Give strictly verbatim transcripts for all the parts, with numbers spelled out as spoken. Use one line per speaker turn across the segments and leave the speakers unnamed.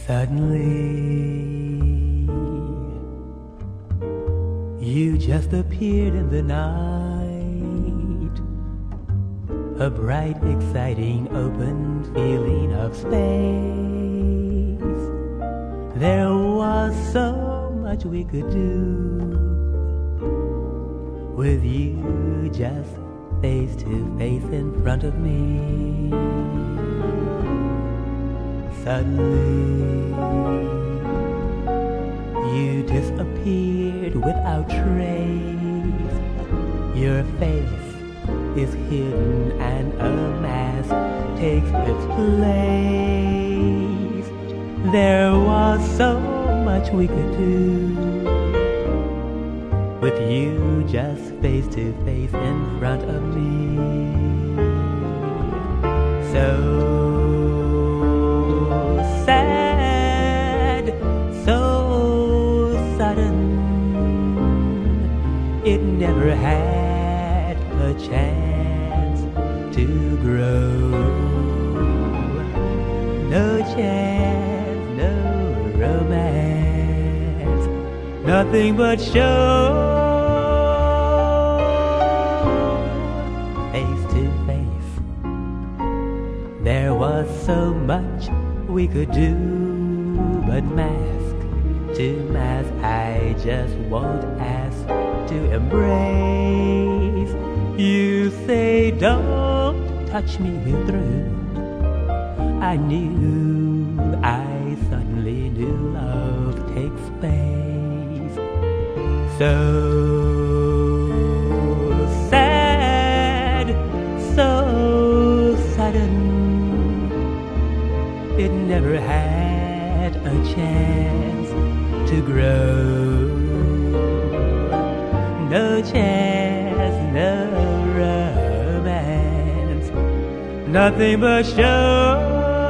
Suddenly, you just appeared in the night, a bright, exciting, open feeling of space. There was so much we could do with you just face to face in front of me. Suddenly, you disappeared without trace. Your face is hidden and a mask takes its place. There was so much we could do with you just face to face in front of me. So sad, so sudden, it never had a chance to grow. No chance, no romance, nothing but show. Face to face, there was so much we could do, but mask to mask, I just won't ask to embrace. You say don't touch me, we're through. I knew, I suddenly knew love takes space. So sad, so sudden, it never had a chance to grow. No chance, no romance, nothing but show.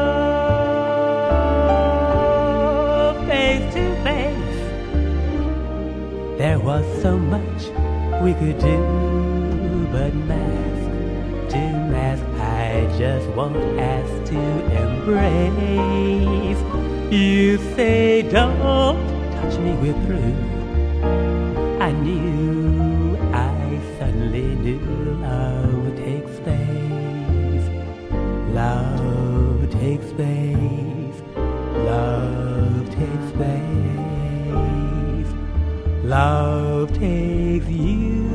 Face to face, there was so much we could do, but mask to mask, I just won't ask to embrace. You say don't touch me, we're through. I knew, I suddenly knew love takes space. Love takes space. Love takes space. Love takes you.